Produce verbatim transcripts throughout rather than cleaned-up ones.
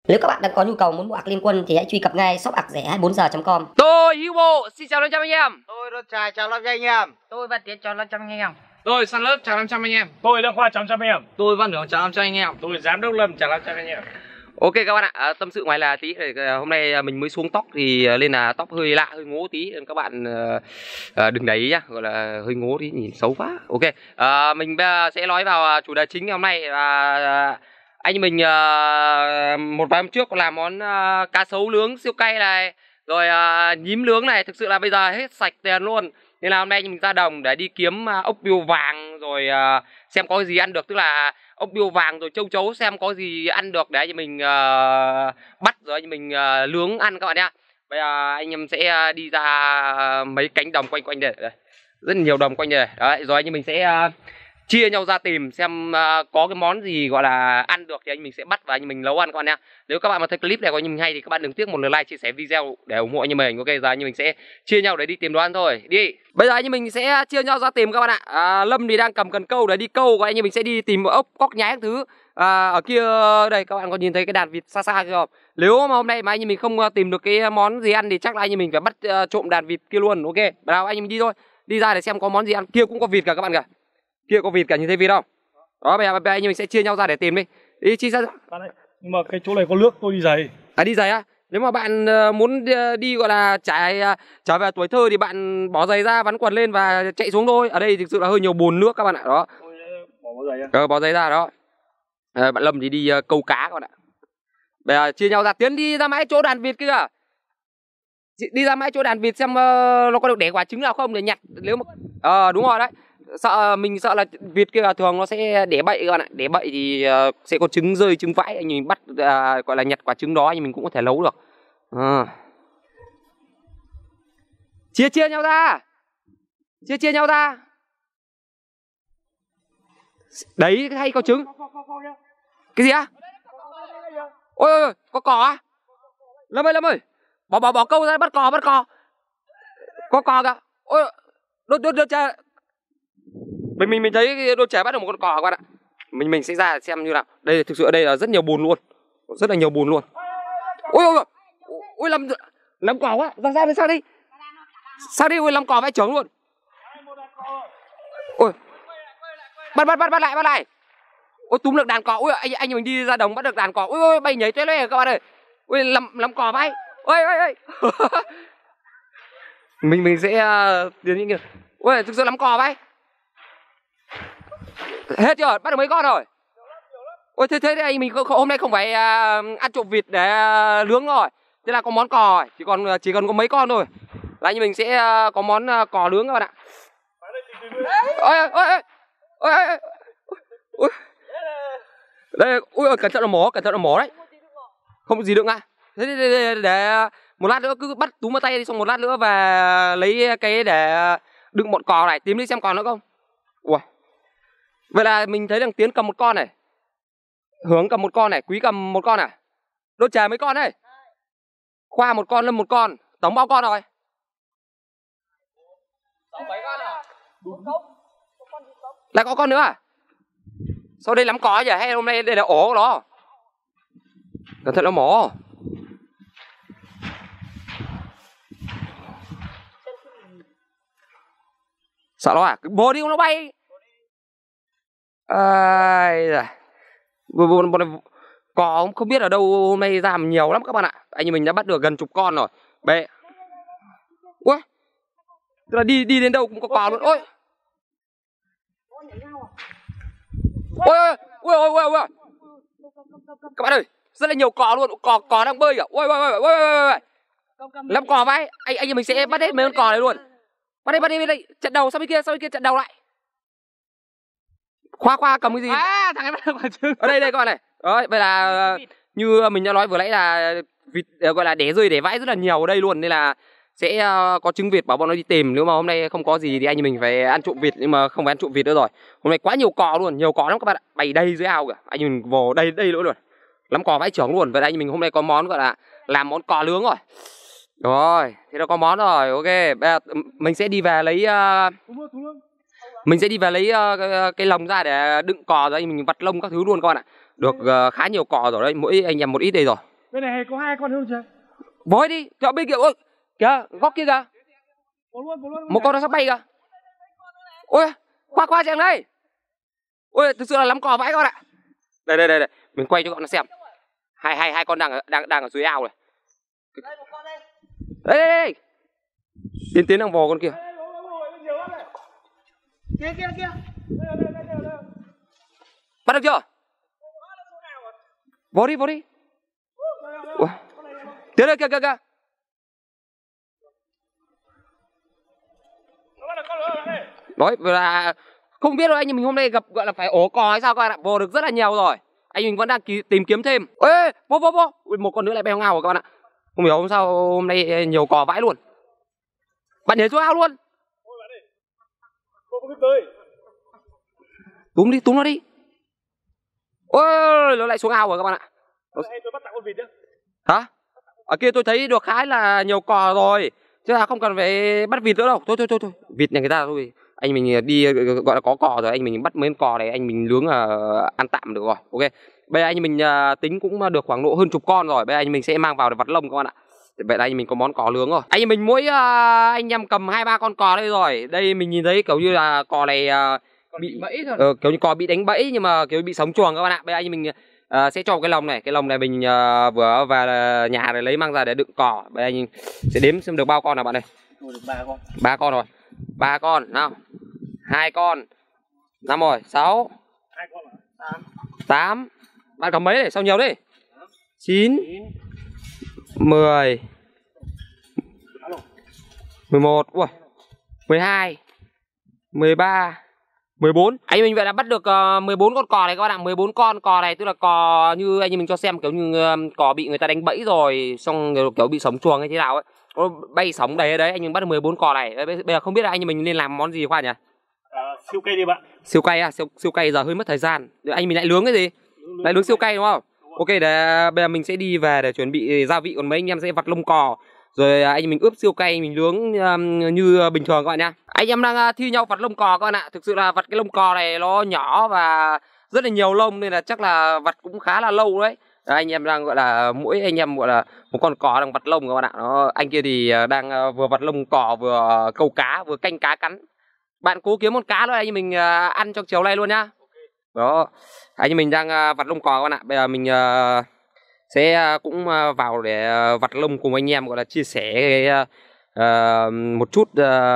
Nếu các bạn đang có nhu cầu muốn mua ạc Liên Quân thì hãy truy cập ngay shop ạc rẻ hai mươi bốn giờ chấm com. Tôi Hữu Bộ, xin chào năm trăm anh em. Tôi Đốt Trà chào năm trăm anh em. Tôi Văn Tiến chào năm trăm anh em. Tôi San Lớp chào năm trăm anh em. Tôi Đăng Khoa chào năm trăm anh em. Tôi Văn Đường chào năm trăm anh em. Tôi Giám đốc Lâm chào năm trăm anh em. Ok các bạn ạ, à, tâm sự ngoài là tí. Hôm nay mình mới xuống tóc thì lên là tóc hơi lạ, hơi ngố tí nên các bạn uh, uh, đừng để ý nhá, gọi là hơi ngố tí, nhìn xấu quá. Ok, uh, mình uh, sẽ nói vào chủ đề chính ngày hôm nay. Uh, anh mình uh, một vài hôm trước có làm món uh, cá sấu nướng siêu cay này, rồi uh, nhím nướng này, thực sự là bây giờ hết sạch tiền luôn. Nên là hôm nay mình ra đồng để đi kiếm uh, ốc biêu vàng rồi uh, xem có gì ăn được, tức là ốc biêu vàng rồi châu chấu xem có gì ăn được để cho mình uh, bắt rồi cho mình uh, nướng ăn các bạn nhá. Bây giờ anh em sẽ đi ra mấy cánh đồng quanh quanh đây, đây. Rất nhiều đồng quanh đây. Đấy, rồi anh em mình sẽ uh, chia nhau ra tìm xem uh, có cái món gì gọi là ăn được thì anh mình sẽ bắt và anh mình nấu ăn các bạn nhá. Nếu các bạn mà thấy clip này của anh mình hay thì các bạn đừng tiếc một lượt like, chia sẻ video để ủng hộ anh em mình. Ok, giờ anh em mình sẽ chia nhau để đi tìm đồ ăn thôi. Đi. Bây giờ anh em mình sẽ chia nhau ra tìm các bạn ạ. À, Lâm thì đang cầm cần câu để đi câu, còn anh em mình sẽ đi tìm ốc, cóc nhái các thứ. À, ở kia đây các bạn có nhìn thấy cái đàn vịt xa xa kia không? Nếu mà hôm nay mà anh em mình không tìm được cái món gì ăn thì chắc là anh em mình phải bắt uh, trộm đàn vịt kia luôn. Ok, nào anh em mình đi thôi. Đi ra để xem có món gì ăn. Kia cũng có vịt cả các bạn kìa. Kia có vịt cả, nhìn thấy vịt không? Đó, bây giờ, bây giờ anh em mình sẽ chia nhau ra để tìm đi. Đi chi ra. Nhưng mà cái chỗ này có nước, tôi đi giày. À, đi giày á? Nếu mà bạn uh, muốn đi, đi gọi là trải uh, trở về tuổi thơ thì bạn bỏ giày ra, vắn quần lên và chạy xuống thôi. Ở đây thực sự là hơi nhiều bùn nước các bạn ạ. Đó. Bỏ giày ra. Ờ, bỏ giày ra đó. À, bạn Lâm thì đi uh, câu cá các bạn ạ. Bây giờ chia nhau ra, Tiến đi ra mãi chỗ đàn vịt kia. Đi ra mãi chỗ đàn vịt xem uh, nó có được đẻ quả trứng nào không để nhặt. Nếu mà ờ uh, đúng rồi đấy. Sợ mình sợ là vịt kia thường nó sẽ đẻ bậy các bạn ạ. Đẻ bậy thì uh, sẽ có trứng rơi, trứng vãi, anh mình bắt uh, gọi là nhặt quả trứng đó thì mình cũng có thể nấu được. À. Chia chia nhau ra. Chia chia nhau ra. Đấy hay có trứng. Cái gì á? Ôi ôi ôi, có cò á? Lâm ơi, Lâm ơi. Bỏ bỏ bỏ câu ra bắt cò, bắt cò. Có cò kìa. Ôi, đốt đốt đốt cha. Mình mình mình thấy đôi trẻ bắt được một con cò các bạn ạ. Mình mình sẽ ra xem như nào. Đây thực sự ở đây là rất nhiều bùn luôn. Rất là nhiều bùn luôn. Ôi ôi ôi. Ôi làm làm cò quá. Ra ra bên sao đi. Sao đi, ôi làm cò vãi chưởng luôn. Ôi. Bắt bắt bắt bắt lại, bắt lại. Ôi túm được đàn cò. Ôi anh anh mình đi ra đồng bắt được đàn cò. Ôi ôi bay nhảy tuế loe các bạn ơi. Ôi làm làm cò vãi. Ôi ôi ôi. mình mình sẽ tiến những kìa. Ôi thực sự làm cò vãi. Hết chưa? Bắt được mấy con rồi? Ôi thế thế anh mình hôm nay không phải uh, ăn trộm vịt để uh, nướng rồi. Thế là có món cò rồi. Chỉ còn chỉ còn có mấy con thôi. Là anh mình sẽ uh, có món uh, cò nướng các bạn ạ. Ôi ôi ôi. Ôi ôi. Ôi. Đây, ui cẩn thận là mổ, cẩn thận là mổ đấy. Không có gì đựng à? Thế để, để, để một lát nữa cứ bắt túm vào tay đi, xong một lát nữa và lấy cái để đựng bọn cò này, tìm đi xem còn nữa không. Ui. Vậy là mình thấy thằng Tiến cầm một con này, Hướng cầm một con này, Quý cầm một con à? Đốt chè mấy con đây? Khoa một con, Lâm một con, tổng bao con rồi? Tổng mấy con à? Lại có con nữa à? Sao đây lắm cò nhỉ? Hay hôm nay đây là ổ của nó? Cẩn thận nó mổ. Sợ nó à? Cứ bồ đi không nó bay. Ai da. Bọn này cò không biết ở đâu hôm nay ra nhiều lắm các bạn ạ. Anh mình đã bắt được gần chục con rồi. Bệ. Ui. Tức là đi đi đến đâu cũng có cò luôn. Ôi. Ôi ôi ôi ôi ôi. Các bạn ơi, rất là nhiều cò luôn, cò cò đang bơi kìa. Ôi ôi ôi ôi ôi. Lắm cò vãi. Anh anh mình sẽ bắt hết mấy con cò này luôn. Bắt đi bắt đi bắt đi. Trận đầu sang bên kia, sang bên kia trận đầu lại. Khoa khoa cầm cái gì? À, thằng ấy bắt được quả trứng. Ở đây đây các bạn này. Đấy, vậy là như mình đã nói vừa nãy là vịt gọi là đẻ rơi đẻ vãi rất là nhiều ở đây luôn, nên là sẽ có trứng vịt bảo bọn nó đi tìm. Nếu mà hôm nay không có gì thì anh mình phải ăn trộm vịt, nhưng mà không phải ăn trộm vịt nữa rồi. Hôm nay quá nhiều cò luôn, nhiều cò lắm các bạn ạ. Bày đây dưới ao kìa. Anh mình vồ đây đây nữa luôn. Lắm cò vãi chưởng luôn. Vậy là anh mình hôm nay có món gọi là làm món cò nướng rồi. Rồi, thế là có món rồi. Ok, bây giờ mình sẽ đi về lấy uh... mình sẽ đi về lấy uh, cái, cái lồng ra để đựng cò, rồi mình vặt lông các thứ luôn các bạn ạ. Được uh, khá nhiều cò rồi đấy, mỗi anh em một ít đây rồi. Bên này có hai con hơn chưa? Vói đi, cho bên kia, ôi, kìa, góc kia kìa. Có luôn, có luôn. Một con nó sắp bay kìa. Ôi, qua qua chị đây. Ôi, thực sự là lắm cò vãi các bạn ạ. Đây đây đây đây, mình quay cho các bạn xem. Hai hai hai con đang ở, đang đang ở dưới ao này. Đây đây đây. Tiến tiến đang vò con kia. Kia kia kia. Bắt được chưa? Vò đi, vò đi. Ủa? Tiến đây kìa kìa kìa. Đấy, là không biết đâu anh, mình hôm nay gặp gọi là phải ổ cò hay sao các bạn ạ. Vò được rất là nhiều rồi. Anh mình vẫn đang tìm kiếm thêm. Ê, vô vô vô. Ui, một con nữa lại bay ngao rồi các bạn ạ. Không hiểu hôm sao hôm nay nhiều cò vãi luôn. Bạn nhảy xuống ao luôn. Túm đi, túm nó đi. Ôi, nó lại xuống ao rồi các bạn ạ. Tôi bắt tặng con vịt nhá. Hả? Ở kia tôi thấy được khá là nhiều cò rồi, chứ là không cần phải bắt vịt nữa đâu. Thôi thôi thôi thôi, vịt này người ta thôi. Anh mình đi gọi là có cò rồi, anh mình bắt mấy con cò này anh mình nướng là ăn tạm được rồi. Ok. Bây giờ anh mình uh, tính cũng được khoảng độ hơn chục con rồi. Bây giờ anh mình sẽ mang vào để vặt lông các bạn ạ. Vậy là anh mình có món cò nướng rồi. Anh mình mỗi uh, anh em cầm hai ba con cò đây rồi. Đây mình nhìn thấy kiểu như là cò này uh, bị bẫy thôi. Ờ, kiểu như cò bị đánh bẫy nhưng mà kiểu bị sống chuồng các bạn ạ. Bây giờ anh mình uh, sẽ cho cái lồng này, cái lồng này mình uh, vừa vào nhà để lấy mang ra để đựng cò. Bây giờ anh sẽ đếm xem được bao con nào bạn ơi. Được ba con. Ba con rồi. Ba con nào. Hai con. Năm rồi, sáu. Hai con là tám. Bạn cầm mấy này, sao nhiều đấy? Chín. Mười. Mười một. Ui. Mười hai. Mười ba. Mười bốn. Anh mình vậy là bắt được uh, mười bốn con cò này các bạn ạ. Mười bốn con cò này tức là cò như anh mình cho xem kiểu như uh, cò bị người ta đánh bẫy rồi, xong kiểu, kiểu bị sống chuồng hay thế nào ấy. Nó bay sống đấy đấy, anh mình bắt được mười bốn cò này. Bây giờ không biết là anh mình nên làm món gì khoa nhỉ? à, siêu cây đi bạn. Siêu cay à? Siêu, siêu cay giờ hơi mất thời gian. Rồi anh mình lại nướng cái gì? Lại nướng siêu cay đúng không? Ok, để bây giờ mình sẽ đi về để chuẩn bị gia vị, còn mấy anh em sẽ vặt lông cò. Rồi anh mình ướp siêu cay mình nướng um, như bình thường các bạn nhá. Anh em đang uh, thi nhau vặt lông cò các bạn ạ. Thực sự là vặt cái lông cò này nó nhỏ và rất là nhiều lông nên là chắc là vặt cũng khá là lâu đấy. Đấy, anh em đang gọi là mỗi anh em gọi là một con cò đang vặt lông các bạn ạ. Nó anh kia thì đang uh, vừa vặt lông cò vừa câu cá vừa canh cá cắn. Bạn cố kiếm con cá nữa anh mình uh, ăn trong chiều nay luôn nhá. Đó, anh mình đang uh, vặt lông cò các bạn ạ. Bây giờ mình uh, sẽ uh, cũng uh, vào để uh, vặt lông cùng anh em gọi là chia sẻ cái, uh, uh, một chút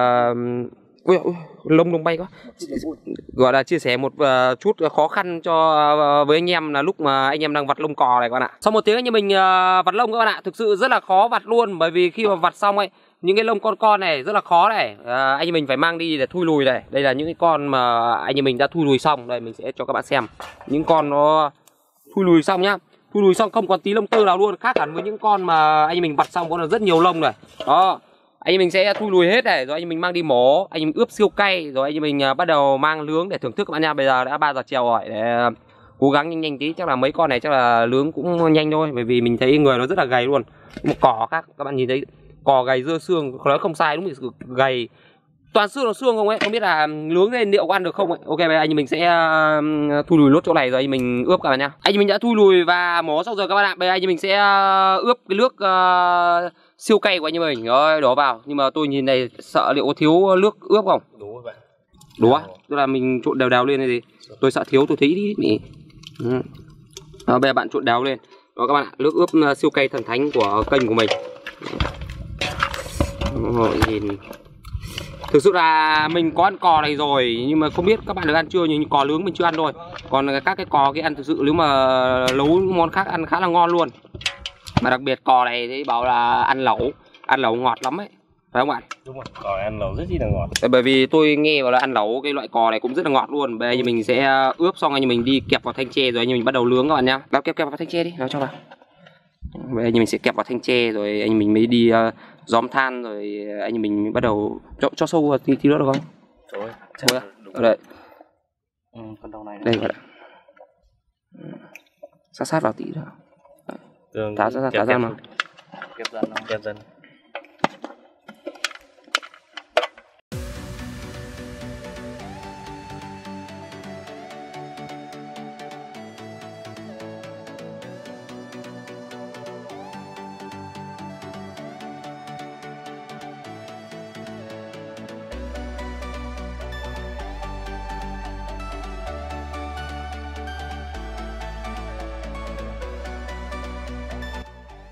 uh, ui, ui, lông lông bay quá, gọi là chia sẻ một uh, chút khó khăn cho uh, với anh em là lúc mà anh em đang vặt lông cò này các bạn ạ. Sau một tiếng như mình uh, vặt lông các bạn ạ, thực sự rất là khó vặt luôn, bởi vì khi mà vặt xong ấy những cái lông con con này rất là khó này. À, anh mình phải mang đi để thui lùi này. Đây là những cái con mà anh mình đã thui lùi xong. Đây mình sẽ cho các bạn xem những con nó thui lùi xong nhá. Thui lùi xong không còn tí lông tơ nào luôn, khác hẳn với những con mà anh mình vặt xong có là rất nhiều lông này. Đó, anh mình sẽ thui lùi hết này, rồi anh mình mang đi mổ, anh mình ướp siêu cay, rồi anh mình bắt đầu mang nướng để thưởng thức các bạn nha. Bây giờ đã ba giờ chiều rồi, để cố gắng nhanh nhanh tí, chắc là mấy con này chắc là nướng cũng nhanh thôi, bởi vì mình thấy người nó rất là gầy luôn. Một cỏ khác các bạn nhìn thấy cò gầy dưa xương, nói không sai, đúng là gầy toàn xương là xương không ấy, không biết là nướng lên liệu có ăn được không ấy. Ok, bây giờ anh mình sẽ uh, thui lùi lốt chỗ này rồi anh mình ướp các bạn nha. Anh mình đã thui lùi và mổ xong rồi các bạn ạ. Bây giờ anh mình sẽ uh, ướp cái nước uh, siêu cay của anh mình rồi đổ vào, nhưng mà tôi nhìn này sợ liệu có thiếu nước ướp không? Đủ rồi bạn. Đủ á? Tức là mình trộn đều đều lên hay gì? Tôi sợ thiếu, tôi thấy đi nhỉ. Ừ. Đó, bây giờ bạn trộn đều lên. Đó các bạn ạ, nước ướp uh, siêu cay thần thánh của kênh của mình. Rồi, nhìn thực sự là mình có ăn cò này rồi, nhưng mà không biết các bạn được ăn chưa, nhưng cò nướng mình chưa ăn thôi. Còn các cái cò cái ăn thực sự nếu mà nấu món khác ăn khá là ngon luôn. Mà đặc biệt cò này thì bảo là ăn lẩu, ăn lẩu ngọt lắm ấy, phải không bạn? Đúng rồi, cò này ăn lẩu rất là ngọt. Bởi vì tôi nghe bảo là ăn lẩu cái loại cò này cũng rất là ngọt luôn. Bây giờ mình sẽ ướp xong anh mình đi kẹp vào thanh tre rồi anh mình bắt đầu nướng các bạn nhá. Đâu kẹp kẹp vào thanh tre đi, nào cho vào. Bây giờ mình sẽ kẹp vào thanh tre rồi anh mình mới đi uh, gióm than, rồi anh mình bắt đầu cho, cho sâu vào tí, tí nữa được không? Rồi, Thôi ở đây. Ừ, con đầu này. Đây gọi là sát sát vào tí nữa. Tháo sát sát tháo ra mà. Kẹp dần không? Kẹp dần.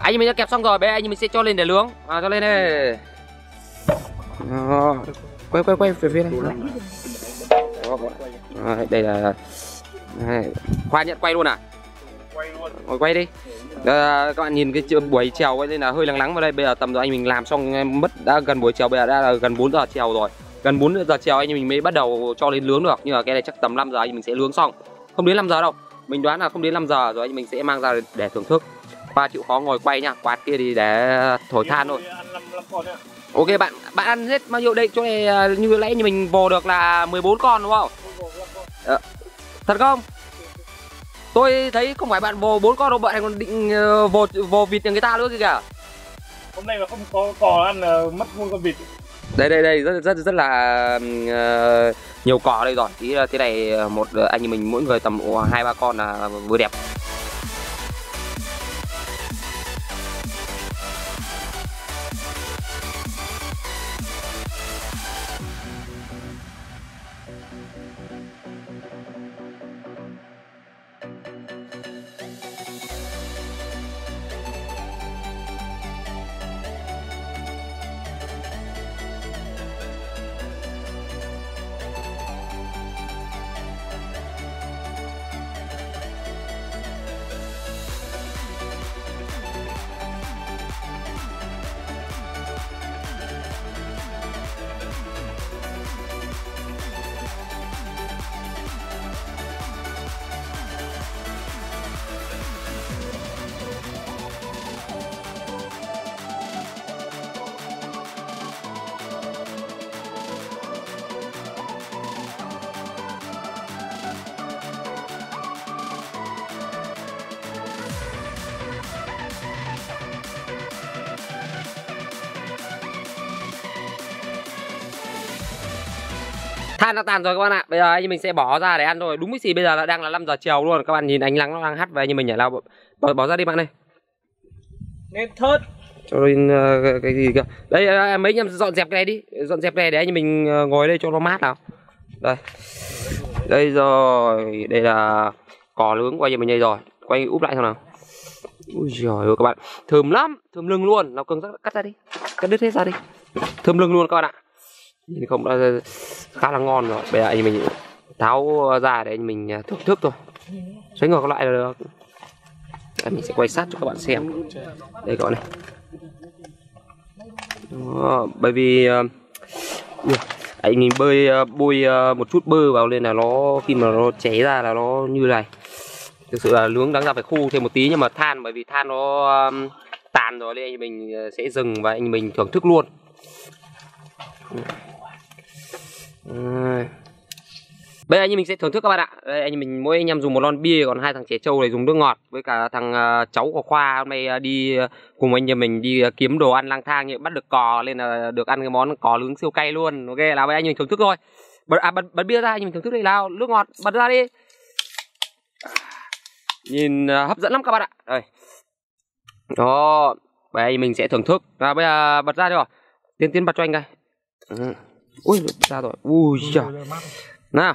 Anh mình đã kẹp xong rồi, bây giờ anh mình sẽ cho lên để nướng. À, cho lên đây. Đó. Quay quay quay về phía này. Đó, đây là đây. Khoa nhận quay luôn à? Quay luôn. Rồi quay đi. Đó, các bạn nhìn cái buổi chèo ấy nên là hơi lắng lắng vào đây. Bây giờ tầm rồi anh mình làm xong mất đã gần buổi chèo, bây giờ đã là gần bốn giờ chèo rồi. Gần bốn giờ chèo anh mình mới bắt đầu cho lên nướng được. Nhưng mà cái này chắc tầm năm giờ anh mình sẽ nướng xong. Không đến năm giờ đâu. Mình đoán là không đến năm giờ rồi anh mình sẽ mang ra để thưởng thức. Khoa chịu khó ngồi quay nhá, quạt kia thì để thổi than thôi. Ok bạn, bạn ăn hết bao nhiêu đây? Chỗ này như nãy như mình vồ được là mười bốn con đúng không? Ờ, thật không? Tôi thấy không phải bạn vồ bốn con đâu, bạn còn định uh, vồ vồ vịt nhà người ta nữa kìa. Hôm nay mà không có cò ăn là mất luôn con vịt. Đây đây đây rất rất rất là uh, nhiều cỏ đây rồi. Tí thế này một anh như mình mỗi người tầm hai ba con là vừa đẹp. Than đã tàn rồi các bạn ạ. Bây giờ anh mình sẽ bỏ ra để ăn rồi. Đúng cái gì bây giờ là đang là năm giờ chiều luôn. Các bạn nhìn ánh nắng nó đang hắt về như mình nhảy lao. Bỏ, bỏ ra đi bạn ơi. Nên thớt. Cho lên uh, cái gì cơ. Đây uh, mấy anh em dọn dẹp cái này đi. Dọn dẹp cái này để anh mình uh, ngồi đây cho nó mát nào. Đây. Đây rồi. Đây là cỏ nướng quay cho mình đây rồi. Quay úp lại xem nào. Ui giời ơi các bạn. Thơm lắm. Thơm lưng luôn. Nào cưng cắt ra đi. Cắt đứt hết ra đi. Thơm lưng luôn các bạn ạ. Nhìn không đã khá là ngon rồi. Bây giờ anh mình tháo ra để anh mình thưởng thức thôi. Xoay ngược lại là được. Đây, mình sẽ quay sát cho các bạn xem. Đây các bạn này. Đó, bởi vì uh, anh mình bơi uh, bôi uh, một chút bơ vào nên là nó khi mà nó cháy ra là nó như này. Thực sự là nướng đáng ra phải khô thêm một tí, nhưng mà than bởi vì than nó um, tàn rồi nên anh mình sẽ dừng và anh mình thưởng thức luôn. À. Bây giờ anh mình sẽ thưởng thức các bạn ạ. Đây, anh mình mỗi anh em dùng một lon bia, còn hai thằng trẻ trâu này dùng nước ngọt, với cả thằng uh, cháu của Khoa hôm nay uh, đi uh, cùng anh em mình đi uh, kiếm đồ ăn lang thang, nhưng bắt được cò nên là được ăn cái món cò nướng siêu cay luôn. Ok, là bây giờ anh mình thưởng thức thôi. Bật à, bật, bật bia ra anh mình thưởng thức đi nào, nước ngọt bật ra đi. Nhìn uh, hấp dẫn lắm các bạn ạ. Đây. Đó, bây giờ anh mình sẽ thưởng thức. À, bây giờ bật ra đi rồi. Tiến tiến bật cho anh coi. Ừ. Ui ra rồi. Ui trời. Nào.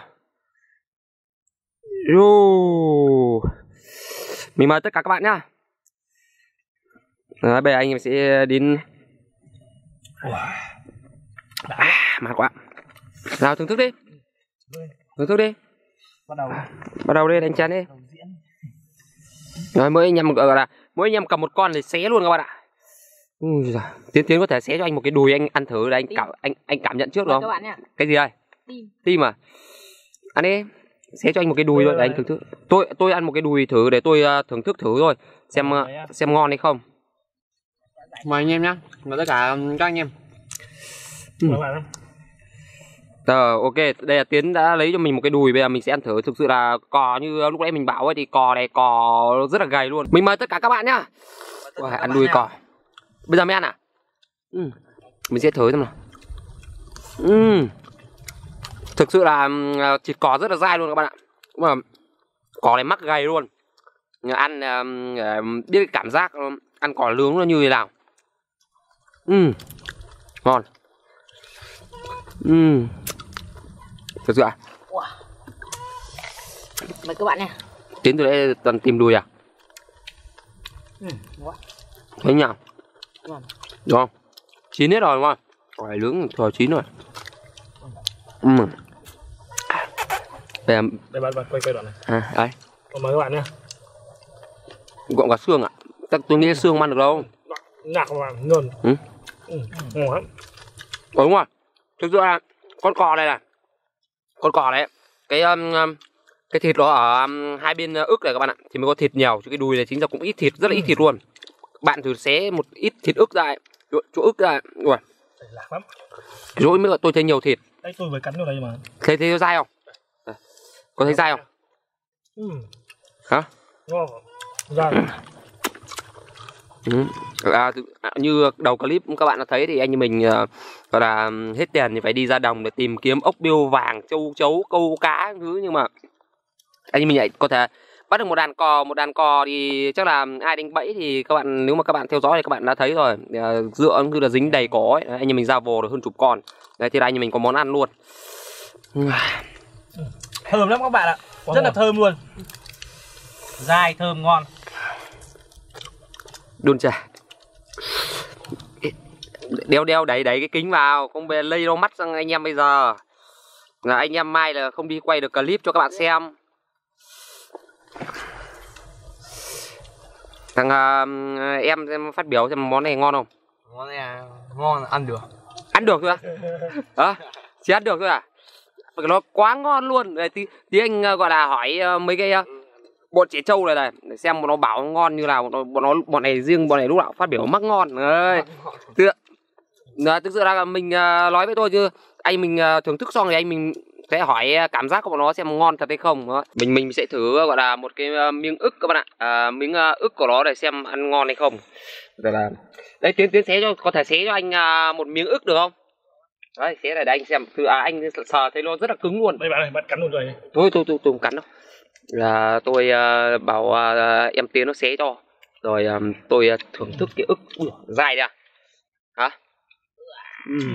Yo. Mình mời tất cả các bạn nhá. Đấy, bây giờ anh em sẽ đến. À, mát quá. Nào thưởng thức đi. Thưởng thức đi. Bắt đầu. Bắt đầu đi, đánh chén đi. Rồi mỗi anh em gọi là mỗi anh em cầm một con để xé luôn các bạn ạ. Ui giời. Tiến Tiến có thể xé cho anh một cái đùi anh ăn thử để anh cảm anh anh cảm nhận trước được không? Cái gì đây? Tim. Tim à? Ăn đi. Xé cho anh một cái đùi thôi để anh thưởng thức. Tôi tôi ăn một cái đùi thử để tôi uh, thưởng thức thử thôi, xem uh, xem ngon hay không. Mời anh em nhá. Mời tất cả các anh em. Ừ. Ờ, ok, đây là Tiến đã lấy cho mình một cái đùi, bây giờ mình sẽ ăn thử. Thực sự là cò như lúc nãy mình bảo ấy thì cò này cò rất là gầy luôn. Mình mời tất cả các bạn nhá. Ôi, ăn đùi cò. Bây giờ mới ăn à? Ừ. Mình sẽ thử xem nào. Ừ. Thực sự là uh, thịt cò rất là dai luôn các bạn ạ. Đúng là cò này mắc gầy luôn. Nhưng ăn uh, biết cái cảm giác uh, ăn cò nướng nó như thế nào. Ừ. Ngon. Ừ. Thực sự à? Wow. Mời các bạn nha. Tiến từ đây toàn tìm đùi à? Ừ, Thấy nhỉ? Đúng không? Chín hết rồi đúng không? Rồi nướng rồi chín rồi. Ừ. Đây, đây bạn, bạn quay quay đoạn này. à, đây. Mời các bạn nhé. Gọn cả xương ạ. À? Tôi nghĩ xương không ăn được đâu. Nạc mà ngon. Ừ. Ừ. Ngon lắm. Ừ, đúng rồi. Thực ra con cò này này, con cò này, cái um, cái thịt nó ở um, hai bên ức này các bạn ạ, thì mới có thịt nhiều. Chứ cái đùi này chính ra cũng ít thịt, rất là ít thịt luôn. Bạn thử xé một ít thịt ức ra, chỗ, chỗ ức ra, ui, lạc lắm. rồi mới tôi thấy nhiều thịt. Đấy tôi vừa cắn vào đây mà. Thấy thấy nó dai không? À, có thấy dai không? Ừ. Hả? Ngon. Dai. Ừ. À, như đầu clip các bạn đã thấy thì anh như mình uh, gọi là hết tiền thì phải đi ra đồng để tìm kiếm ốc biêu vàng, châu chấu, câu cá thứ, nhưng mà anh như mình lại có thể bắt được một đàn cò, một đàn cò thì chắc là ai đánh bẫy thì các bạn, nếu mà các bạn theo dõi thì các bạn đã thấy rồi, uh, dựa như là dính đầy cỏ ấy. Anh như mình ra vồ được hơn chục con. Đấy, thì anh như mình có món ăn luôn. Thơm lắm các bạn ạ. Rất wow. là thơm luôn. Dai thơm ngon. Đun chả. Đeo đeo đẩy đẩy cái kính vào, không về lây đâu mắt sang anh em bây giờ. Là anh em mai là không đi quay được clip cho các bạn xem. Thằng uh, em xem phát biểu xem món này ngon không? Món này à, ngon, ăn được. Ăn được thôi à? Hả? Chỉ ăn được thôi à? Nó quá ngon luôn. Đây, tí, tí anh uh, gọi là hỏi uh, mấy cái uh, bọn trẻ trâu này này để xem bọn nó bảo ngon như nào. Bọn nó bọn này riêng bọn này lúc nào phát biểu mắc ngon. Đấy. Thực, thực sự là mình uh, nói với tôi chứ anh mình uh, thưởng thức xong thì anh mình sẽ hỏi cảm giác của bọn nó xem ngon thật hay không. Đó. Mình mình sẽ thử gọi là một cái uh, miếng ức các bạn ạ. À, miếng uh, ức của nó để xem ăn ngon hay không. Rồi là đấy, tiến tiến xé cho, có thể xé cho anh uh, một miếng ức được không? Đấy, xé này để anh xem. Thử, à, anh sờ thấy nó rất là cứng luôn. Đây bạn này, bạn cắn luôn rồi. Thôi tôi tôi tôi không cắn đâu. Là tôi uh, bảo uh, em Tiến nó xé cho. Rồi um, tôi uh, thưởng thức cái ức. Ui, dài ra. Hả? Uhm.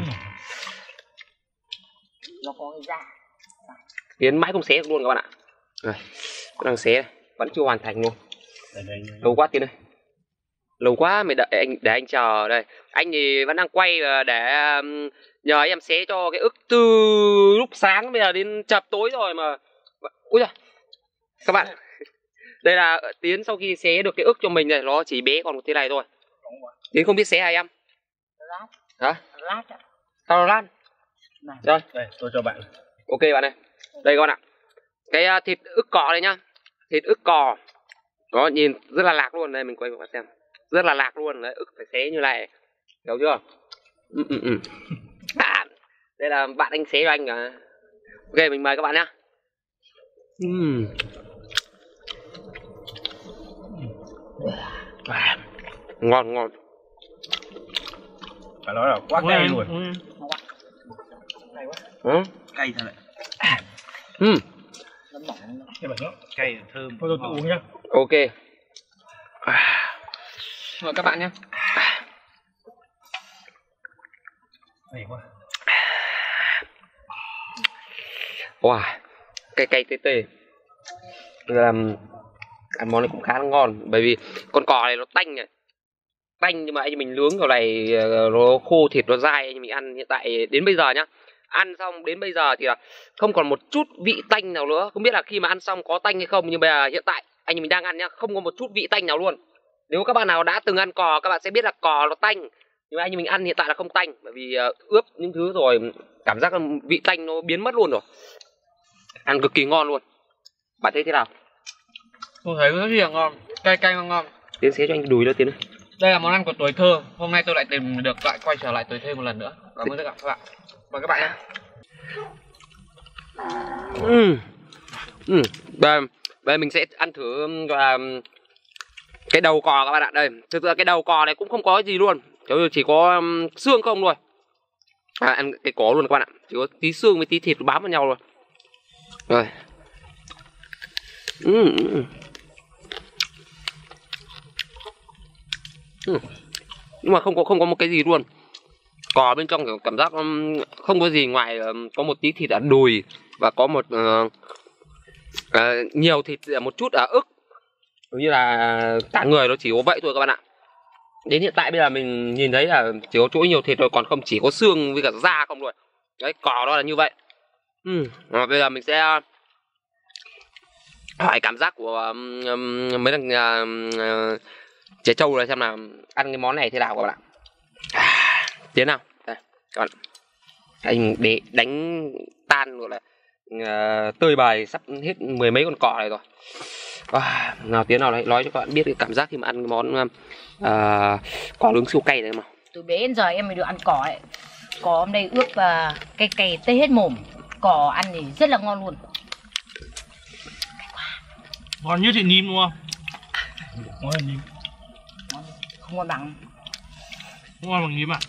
Nó có cái da. Tiến mãi không xé được luôn các bạn ạ. Rồi, đang xé này, vẫn chưa hoàn thành luôn. Đây, đây, đây. Lâu quá Tiến ơi. Lâu quá mới đợi anh, để anh chờ đây. Anh thì vẫn đang quay để um, nhờ em xé cho cái ức từ lúc sáng bây giờ đến chập tối rồi mà. Ui giời. Các bạn, đây là Tiến sau khi xé được cái ức cho mình này, nó chỉ bé còn một thế này thôi. Tiến không biết xé hả em? Lát. Hả? Lát ạ. Sao lát? Rồi. Đây, tôi cho bạn. Ok bạn ơi. Đây các bạn ạ. Cái uh, thịt ức cò đây nhá. Thịt ức cò. Đó, nhìn rất là lạc luôn. Đây mình quay cho các bạn xem. Rất là lạc luôn. Đấy, ức phải xé như này. Hiểu chưa? Ừ, ừ, ừ. À, đây là bạn anh xé cho anh cả. Ok, mình mời các bạn nhá. Uhm. À, ngon ngon. Phải nói là quá cay luôn. Ừ. Cay thật đấy. Ừ. Cái bản đó. Cay thơm. Thôi tôi tự uống nhá. Ok. Mời các bạn nhé. Hay quá. Wow, cay cay tê tê. Làm ăn món này cũng khá là ngon, bởi vì con cò này nó tanh này, tanh nhưng mà anh mình nướng kiểu này nó khô thịt nó dai, anh mình ăn hiện tại đến bây giờ nhá, ăn xong đến bây giờ thì là không còn một chút vị tanh nào nữa. Không biết là khi mà ăn xong có tanh hay không, nhưng bây giờ hiện tại anh mình đang ăn nhá, không có một chút vị tanh nào luôn. Nếu các bạn nào đã từng ăn cò các bạn sẽ biết là cò nó tanh, nhưng mà anh mình ăn hiện tại là không tanh, bởi vì ướp những thứ rồi cảm giác vị tanh nó biến mất luôn rồi. Ăn cực kỳ ngon luôn. Bạn thấy thế nào? Tôi thấy rất là ngon, cay cay ngon ngon. Tiến xé cho anh đùi nữa Tiến ơi. Đây là món ăn của tuổi thơ. Hôm nay tôi lại tìm được lại quay trở lại tuổi thơ một lần nữa. Cảm ơn tất cả các bạn. Mời các bạn nhé. Ừ. Ừ. Đây, đây mình sẽ ăn thử gọi là cái đầu cò các bạn ạ. Đây, thực ra cái đầu cò này cũng không có gì luôn, chỉ có xương không thôi. À, ăn cái có luôn các bạn ạ, chỉ có tí xương với tí thịt bám vào nhau luôn. Rồi. Ừ. Ừ. Ừ. Nhưng mà không có không có một cái gì luôn. Cò bên trong kiểu cảm giác không có gì ngoài có một tí thịt ở đùi và có một uh, uh, nhiều thịt một chút ở ức, như là cả người nó chỉ có vậy thôi các bạn ạ. Đến hiện tại bây giờ mình nhìn thấy là chỉ có chỗ nhiều thịt rồi, còn không chỉ có xương với cả da không rồi. Đấy, cỏ đó là như vậy. Ừ. Và bây giờ mình sẽ hỏi cảm giác của um, um, mấy thằng uh, uh, trẻ trâu này xem là ăn cái món này thế nào các bạn ạ. Tiến nào. Đây, các bạn. Anh để đánh tan gọi là uh, tơi bời sắp hết mười mấy con cỏ này rồi. À, nào Tiến nào đấy nói cho các bạn biết cái cảm giác khi mà ăn cái món uh, cỏ nướng siêu cay này mà. Từ bé đến giờ em mới được ăn cỏ ấy. Cỏ hôm nay ướp uh, cay cay tê hết mồm. Cỏ ăn thì rất là ngon luôn. Ngon như thịt nhím đúng không? Ngon hơn nhím. Không ngon bằng. Không ngon bằng nhím à?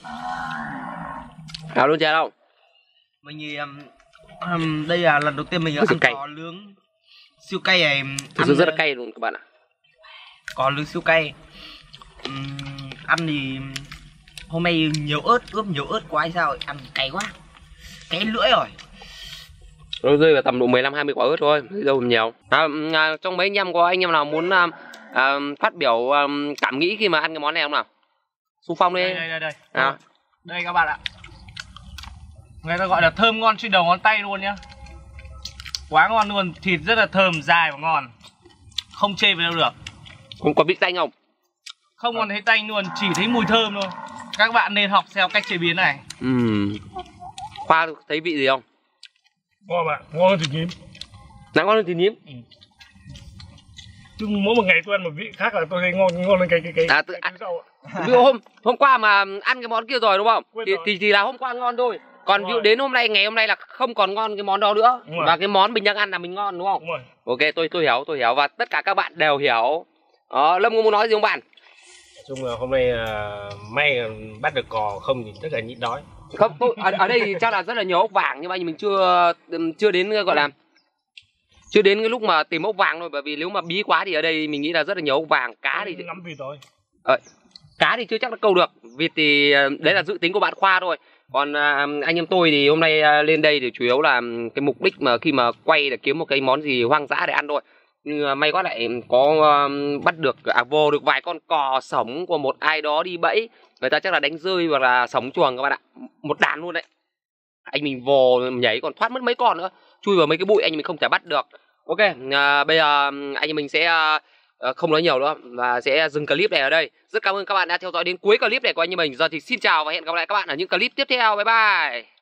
Nào luôn chè đâu? Mình thì um, um, đây là lần đầu tiên mình Ôi, ăn cay. cỏ nướng siêu cay này. Thực sự rất là cay luôn các bạn ạ. Cỏ nướng siêu cay. Um, ăn thì hôm nay nhiều ớt, ướp nhiều ớt quá hay sao ấy. Ăn cay quá, cay lưỡi rồi. Nó rơi vào tầm độ mười lăm hai mươi quả ớt thôi, đâu nhiều. À, à, trong mấy anh em có anh em nào muốn à, à, phát biểu à, cảm nghĩ khi mà ăn cái món này không nào? Xung phong đi. Đây đây đây đây. À. Đây các bạn ạ. Người ta gọi là thơm ngon trên đầu ngón tay luôn nhá. Quá ngon luôn, thịt rất là thơm, dài và ngon. Không chê về đâu được. Không có vị tanh không? Không còn thấy tanh luôn, chỉ thấy mùi thơm thôi. Các bạn nên học theo cách chế biến này. Uhm. Khoa thấy vị gì không? Ngon bạn, ngon hơn thịt nhím. Nó ngon hơn thịt nhím. Ừ. Chứ mỗi một ngày tôi ăn một vị khác là tôi thấy ngon ngon hơn cái cái cái. À, tự, cái à, rau ạ. ví dụ hôm hôm qua mà ăn cái món kia rồi đúng không? Thì, rồi. thì thì là hôm qua ngon thôi. Còn ví dụ đến hôm nay ngày hôm nay là không còn ngon cái món đó nữa. Đúng rồi. Và cái món mình đang ăn là mình ngon đúng không? Đúng rồi. Ok, tôi tôi hiểu, tôi hiểu và tất cả các bạn đều hiểu. Đó, Lâm có muốn nói gì không bạn? Nói chung là hôm nay uh, may là bắt được cò, không thì tất cả nhịn đói. Không, tôi ở, ở đây thì chắc là rất là nhiều ốc vàng nhưng mà mình chưa chưa đến gọi là chưa đến cái lúc mà tìm ốc vàng thôi, bởi vì nếu mà bí quá thì ở đây mình nghĩ là rất là nhiều ốc vàng. Cá thì ngắm vịt rồi. ờ, cá thì chưa chắc đã câu được, vịt thì đấy là dự tính của bạn Khoa thôi. Còn à, anh em tôi thì hôm nay à, lên đây thì chủ yếu là cái mục đích mà khi mà quay để kiếm một cái món gì hoang dã để ăn thôi. Nhưng mà may quá lại có uh, bắt được à, vồ được vài con cò sống của một ai đó đi bẫy. Người ta chắc là đánh rơi hoặc là sống chuồng các bạn ạ. Một đàn luôn đấy. Anh mình vồ nhảy còn thoát mất mấy con nữa. Chui vào mấy cái bụi anh mình không thể bắt được. Ok, à, bây giờ anh em mình sẽ à, không nói nhiều nữa và sẽ dừng clip này ở đây. Rất cảm ơn các bạn đã theo dõi đến cuối clip này của anh em mình. Giờ thì xin chào và hẹn gặp lại các bạn ở những clip tiếp theo. Bye bye.